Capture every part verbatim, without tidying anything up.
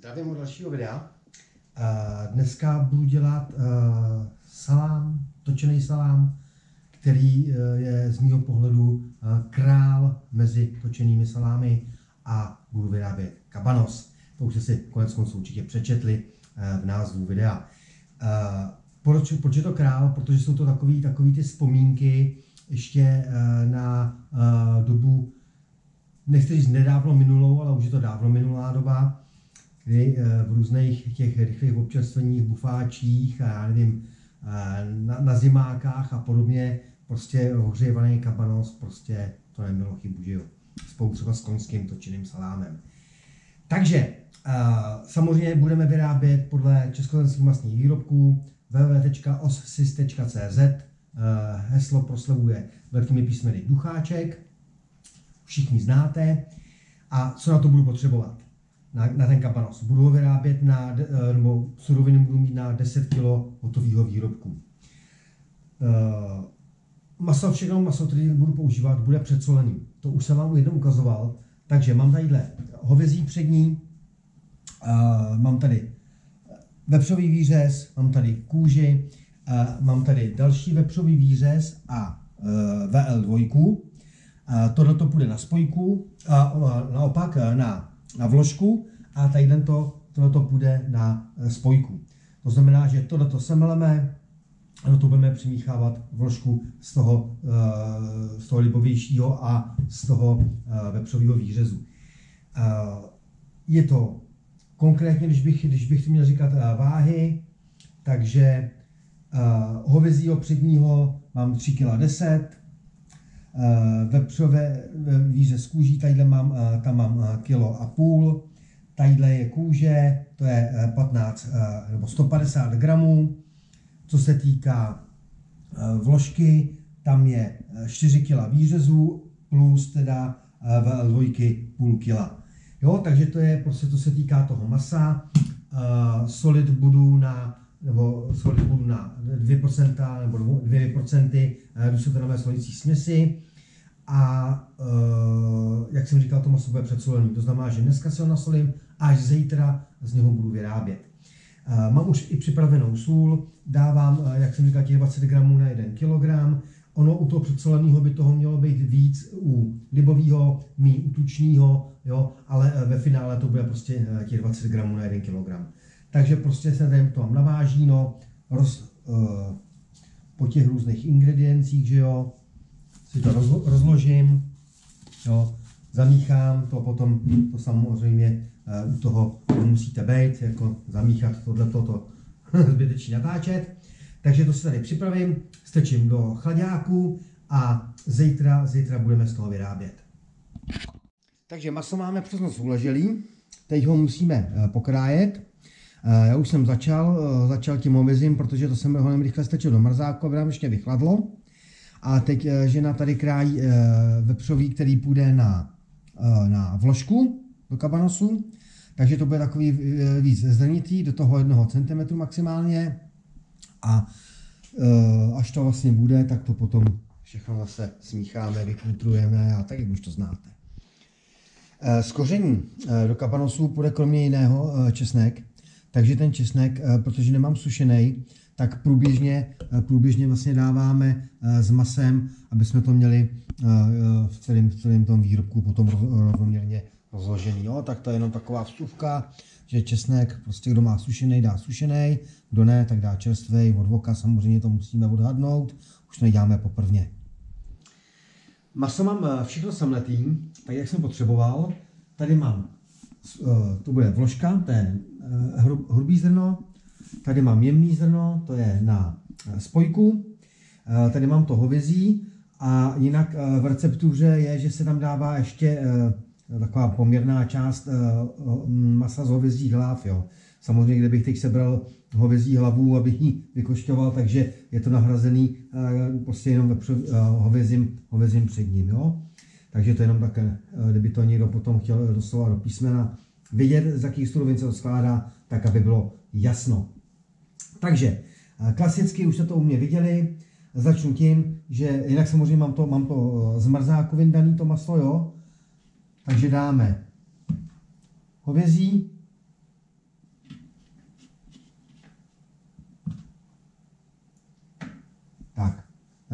Zdravím u dalšího videa. Dneska budu dělat salám, točený salám, který je z mého pohledu král mezi točenými salámy a budu vyrábět kabanos. To už jste si konec konců určitě přečetli v názvu videa. Proč, proč je to král? Protože jsou to takový, takový ty vzpomínky ještě na dobu, nechci říct nedávno minulou, ale už je to dávno minulá doba, kdy v různých těch rychlých občerstveních, bufáčích a já nevím, na, na zimákách a podobně, prostě ohřívaný kabanos, prostě to nemělo chybu, že jo. Spolu třeba s koňským točeným salámem. Takže samozřejmě budeme vyrábět podle československých masných výrobků w w w tečka ossys tečka c z. Heslo proslovuje velkými písmeny Ducháček. Všichni znáte. A co na to budu potřebovat? Na, na ten kabanos. Budu ho vyrábět na, nebo suroviny budu mít na deset kilo hotového výrobku. Uh, maso, všechno maso, které budu používat, bude předsolený. To už jsem vám jednou ukazoval. Takže mám tadyhle hovězí přední, uh, mám tady vepřový výřez, mám tady kůži, uh, mám tady další vepřový výřez a uh, V L dva. Tohle to půjde na spojku, a naopak na, na vložku a tady to, tohle to půjde na spojku. To znamená, že tohle semeleme, a to budeme přimíchávat vložku z toho, z toho libovějšího a z toho vepřového výřezu. Je to konkrétně, když bych, když bych to měl říkat váhy, takže hovězího předního mám tři celá deset kg, vepřové výřez kůží, tadyhle mám, tam mám kilo a půl, tadyhle je kůže, to je patnáct nebo sto padesát gramů. Co se týká vložky, tam je čtyři kila výřezů plus teda V L dva půl kila. Jo, takže to je prostě, to se týká toho masa. Solid budu na nebo solid budu na dvě procenta nebo dvě procenta dusitonové solicí směsi a e, jak jsem říkal, to maso bude předsolený. To znamená, že dneska se ho nasolím, až zítra z něho budu vyrábět. E, mám už i připravenou sůl, dávám, jak jsem říkal, těch dvacet gramů na jeden kilogram. Ono u toho předsoleného by toho mělo být víc u libového, míň u tučního, jo, ale ve finále to bude prostě těch dvacet gramů na jeden kilogram. Takže prostě se tady to mám navážíno, roz, uh, po těch různých ingrediencích, že jo, si to rozlo, rozložím, jo, zamíchám to, potom to samozřejmě uh, u toho musíte být, jako zamíchat tohleto, to zbytečně natáčet. Takže to si tady připravím, strčím do chladáku a zítra, zítra budeme z toho vyrábět. Takže maso máme přes noc uleželý, teď ho musíme uh, pokrájet. Já už jsem začal, začal tím hovězím, protože to jsem ho rychle strčil do mrzáku, aby nám ještě vychladlo. A teď žena tady krájí vepřový, který půjde na, na vložku do kabanosu. Takže to bude takový víc zrnitý, do toho jednoho centimetru maximálně. A až to vlastně bude, tak to potom všechno zase smícháme, vykulturujeme a tak, jak už to znáte. Z koření do kabanosu půjde kromě jiného česnek. Takže ten česnek, protože nemám sušený, tak průběžně, průběžně vlastně dáváme s masem, aby jsme to měli v celém, v celém tom výrobku potom rovnoměrně rozložený. Jo? Tak to je jenom taková vstupka, že česnek, prostě kdo má sušený, dá sušený, kdo ne, tak dá čerstvej, od voka samozřejmě to musíme odhadnout, už to neděláme poprvně. Maso mám všechno semletý, tak jak jsem potřeboval. Tady mám, to bude vložka, to je hrubý zrno, tady mám jemný zrno, to je na spojku, tady mám to hovězí a jinak v receptuře je, že se tam dává ještě taková poměrná část masa z hovězích hlav. Jo. Samozřejmě, kdybych teď sebral hovězí hlavu, abych ji vykošťoval, takže je to nahrazený prostě jenom hovězím, hovězím předním. Jo. Takže to je jenom také, kdyby to někdo potom chtěl doslova do písmena vidět, z jakých surovin se to skládá, tak aby bylo jasno. Takže klasicky už jste to u mě viděli. Začnu tím, že jinak samozřejmě mám to, mám to z mrzáku vyndaný to maso, jo. Takže dáme hovězí,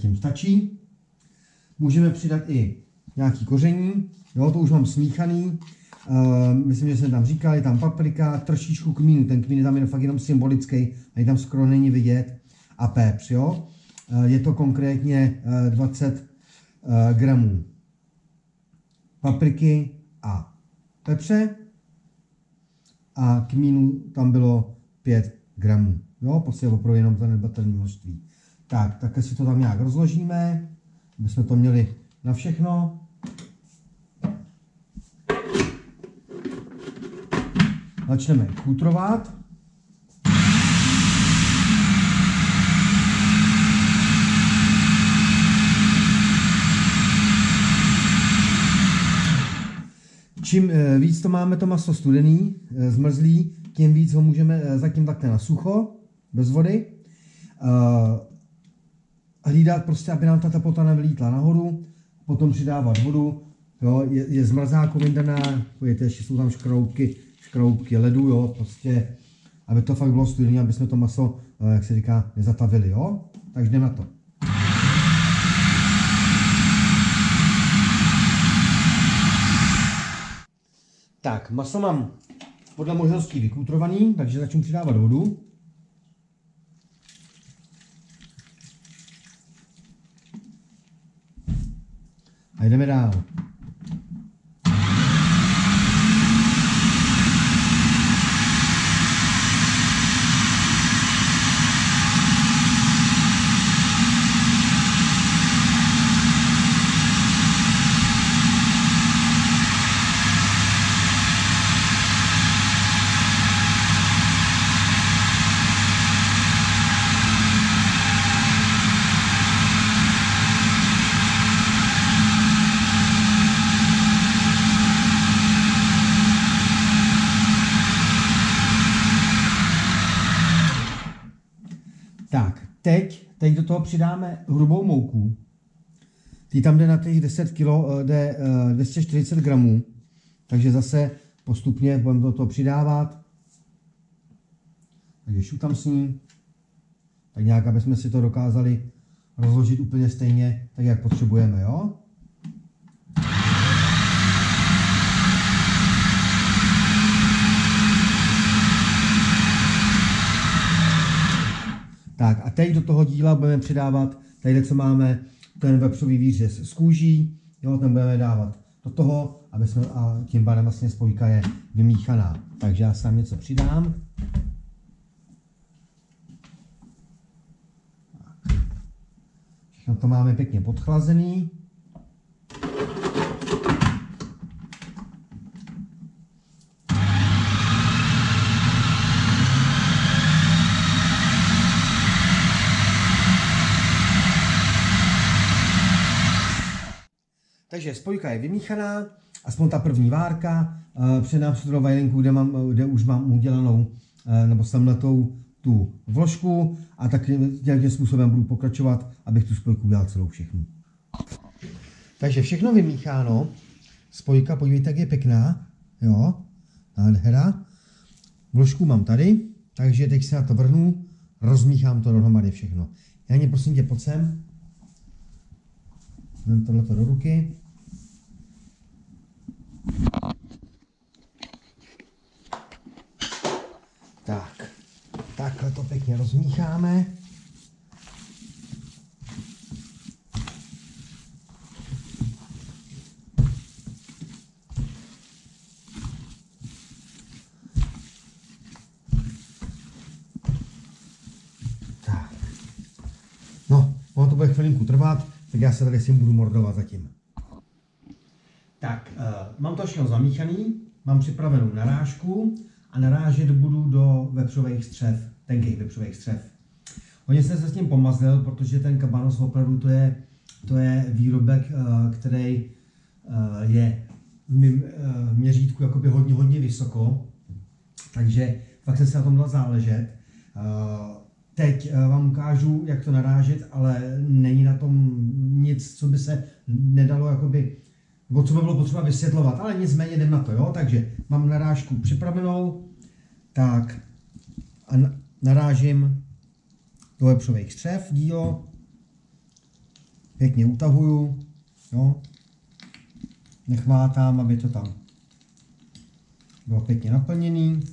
zatím stačí. Můžeme přidat i nějaký koření, jo, to už mám smíchaný. Uh, myslím, že jsem tam říkal, je tam paprika, trošičku kmínu, ten kmín je tam jen fakt jenom symbolický, ani tam skoro není vidět, a pepř, jo. Uh, je to konkrétně uh, dvacet uh, gramů papriky a pepře a kmínu tam bylo pět gramů, jo, prostě opravdu jenom to nedbatelné množství. Tak, takhle si to tam nějak rozložíme, aby jsme to měli na všechno. Začneme chutrovat. Čím víc to máme to maso studený, zmrzlý, tím víc ho můžeme zatím takhle na sucho, bez vody. Hlídat prostě, aby nám ta teplota nevylítla nahoru, potom přidávat vodu, jo, je, je zmrzákovin daná, pojďte, ještě jsou tam škroubky, škroubky ledu, jo, prostě, aby to fakt bylo studený, aby jsme to maso, jak se říká, nezatavili, jo, takže jdeme na to. Tak, maso mám podle možností vykútrovaný, takže začnu přidávat vodu. A jdeme dál. Tak, teď, teď do toho přidáme hrubou mouku. Ty tam jde na těch deset kilo, jde dvě stě čtyřicet gramů. Takže zase postupně budeme do toho přidávat. Takže šutám s ní. Tak nějak, aby jsme si to dokázali rozložit úplně stejně, tak jak potřebujeme, jo? Tak a teď do toho díla budeme přidávat, tady co máme, ten vepřový výřez z kůží, jo, ten budeme dávat do toho, aby jsme, a tím pádem vlastně spojka je vymíchaná. Takže já sám něco přidám. Všechno to máme pěkně podchlazený. Takže spojka je vymíchaná, aspoň ta první várka. Předám se do vajlinku, kde, mám, kde už mám udělanou nebo samletou tu vložku a tak nějakým způsobem budu pokračovat, abych tu spojku udělal celou všechnu. Takže všechno vymícháno. Spojka, podívejte, jak je pěkná. Jo, nádhera. Vložku mám tady, takže teď se na to vrhnu, rozmíchám to dohromady všechno. Já mě prosím tě, pojď sem. Dám tohleto do ruky. Tak, takhle to pěkně rozmícháme. Tak. No, ono to bude chvilinku trvat, tak já se tady s tím budu mordovat zatím. Tak, uh, mám to všechno zamíchaný, mám připravenou narážku a narážet budu do vepřových střev, tenkých vepřových střev. Hodně jsem se s tím pomazlil, protože ten kabanos opravdu to je, to je výrobek, uh, který uh, je v mém uh, měřítku jakoby hodně, hodně vysoko, takže fakt jsem se na tom dal záležet. Uh, Teď vám ukážu, jak to narážet, ale není na tom nic, co by se nedalo, jakoby, nebo co by bylo potřeba vysvětlovat, ale nicméně jdem na to, jo? Takže mám narážku připravenou, tak a narážím do vepřových střev dílo. Pěkně utahuju, jo. Nechvátám, aby to tam bylo pěkně naplněný.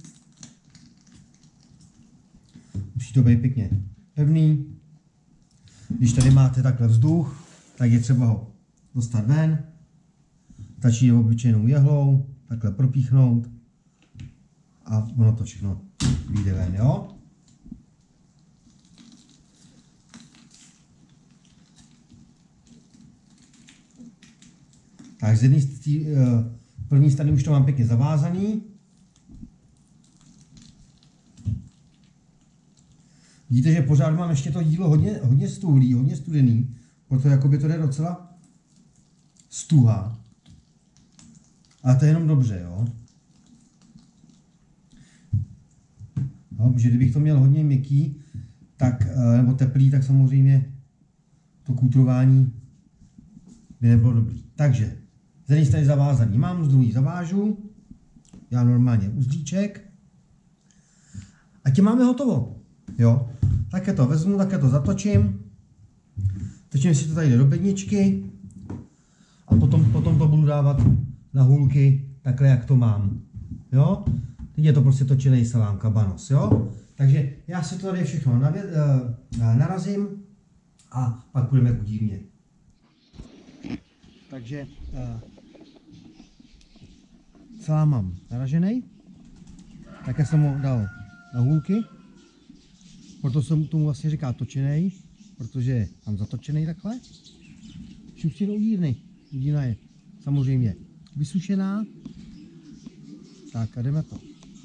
Musí to být pěkně pevný. Když tady máte takhle vzduch, tak je třeba ho dostat ven. Stačí obyčejnou jehlou, takhle propíchnout a ono to všechno vyjde ven, jo? Tak z jedné první strany už to mám pěkně zavázaný. Vidíte, že pořád mám ještě to jídlo hodně, hodně stuhlý, hodně studený, proto jakoby to jde docela stuha. Ale to je jenom dobře, jo. No, protože kdybych to měl hodně měkký, tak, nebo teplý, tak samozřejmě to kůtrování by nebylo dobrý. Takže z jedné strany zavázaný mám, z druhé zavážu. Já normálně uzdíček. A tím máme hotovo. Jo. Také to vezmu, také to zatočím. Točím si to tady do bedničky. A potom, potom to budu dávat na hůlky, takhle jak to mám. Jo. Teď je to prostě točený salám kabanos, jo. Takže já si to tady všechno navě, uh, narazím a pak půjdeme k udírně. Takže uh, salám mám naražený. Také jsem ho dal na hůlky. Proto jsem tomu vlastně říká točený, protože je tam zatočený takhle. Šupci do udírny. Udírna je samozřejmě vysušená. Tak a jdeme to.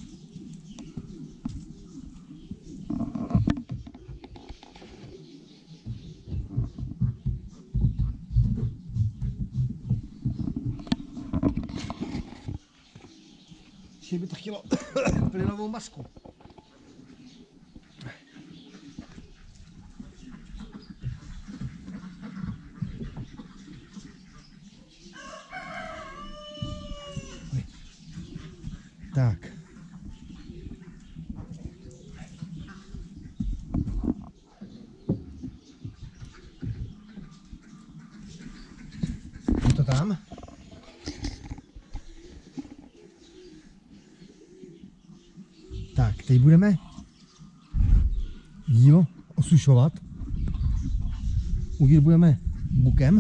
Ještě by to chtělo plynovou masku. Tak. Je to tam? Tak, teď budeme jídlo osušovat. Udíl budeme bukem.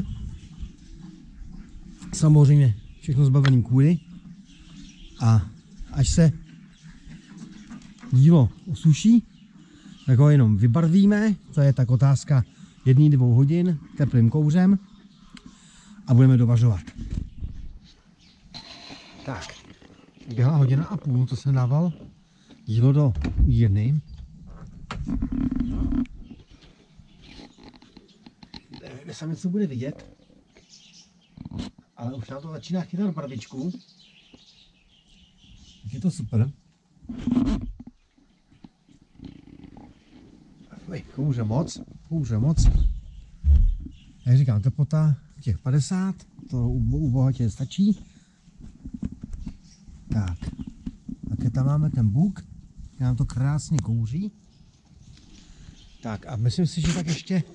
Samozřejmě všechno zbaveným kůry. A až se jídlo osuší, tak ho jenom vybarvíme. To je tak otázka jedné, dvou hodin teplým kouřem a budeme dovařovat. Tak, běhla hodina a půl, to jsem dával jídlo do udírny. Nevím, jestli něco bude vidět, ale už nám to začíná chytat barvičku. Je to super. Kouře moc, kouře moc. Jak říkám, teplota těch padesát, to u bohatě stačí. Tak, také tam máme ten buk, nám to krásně kouří. Tak a myslím si, že tak ještě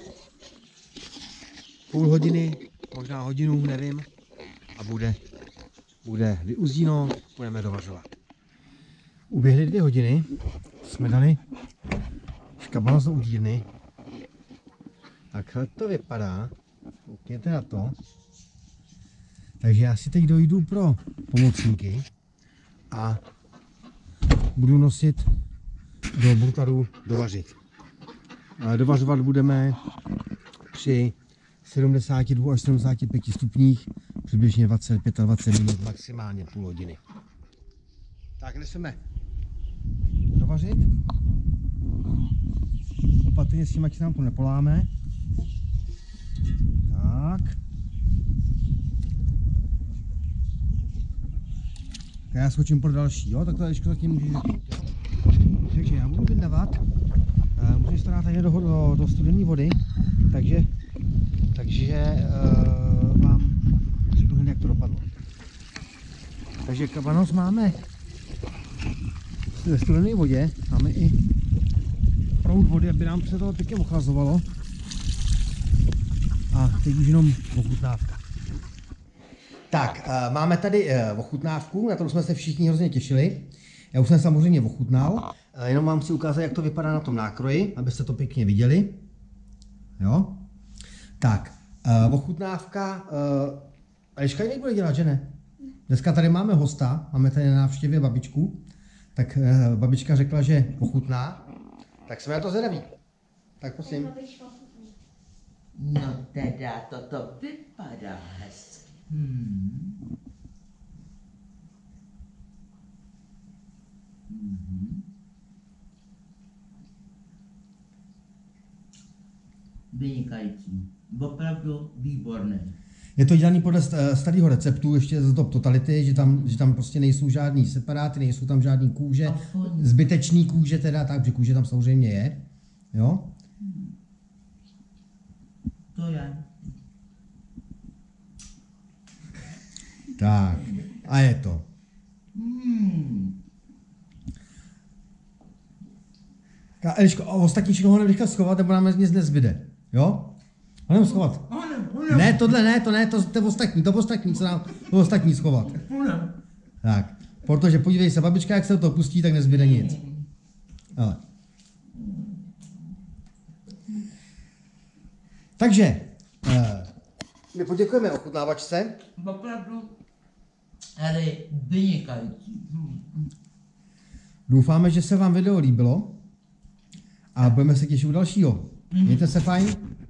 půl hodiny, možná hodinu, nevím, a bude, bude vyuzdíno, budeme dovařovat. Uběhly dvě hodiny, jsme dali škabanos do udírny. Takhle to vypadá, koukněte na to. Takže já si teď dojdu pro pomocníky a budu nosit do brutaru dovařit. Dovařovat budeme při sedmdesáti dvou až sedmdesáti pěti stupních, přibližně dvacet pět dvacet minut, maximálně půl hodiny. Tak neseme dovařit. Opatrně s tím, ať se nám to nepoláme. Tak. Tak já skočím pro další, jo? Tak to ještě zatím můžeš zapít, jo? Takže já budu vyndavat. Můžeš to dát tady do, do, do studené vody. Takže, takže uh, vám řeknu hned, jak to dopadlo. Takže kabanos máme ve studené vodě, máme i proud vody, aby nám se to pěkně ochlazovalo. A teď už jenom ochutnávka. Tak, uh, máme tady uh, ochutnávku, na to jsme se všichni hrozně těšili. Já už jsem samozřejmě ochutnal, uh, jenom vám chci ukázat, jak to vypadá na tom nákroji, abyste to pěkně viděli. Jo? Tak, uh, ochutnávka, uh, Eliška ji nebude dělat, že ne? Dneska tady máme hosta, máme tady na návštěvě babičku, tak uh, babička řekla, že ochutná, tak jsme na to zvědaví. Tak prosím. No teda, toto vypadá hezky. Hmm. Mhm. Vynikající. Opravdu výborné. Je to dělané podle starého receptu, ještě z dob totality, že tam, že tam prostě nejsou žádný separáty, nejsou tam žádný kůže, zbytečný kůže teda, tak, že kůže tam samozřejmě je. Jo? To je. Tak, a je to. Hmm. Tak, Eliško, a ostatní všechno ho rychle schovat, nebo nám nic nezbyde. Jo? Ho schovat. Ne, tohle ne, to ne, to, to je ostatní, to ostatní, co nám, to ostatní schovat. Tak, protože podívej se, babička, jak se do toho pustí, tak nezbyde nic. Ale. Takže, eh, my poděkujeme ochutnávačce. Opravdu, ale vynikající. Hmm. Doufáme, že se vám video líbilo a budeme se těšit u dalšího. Mějte se fajn.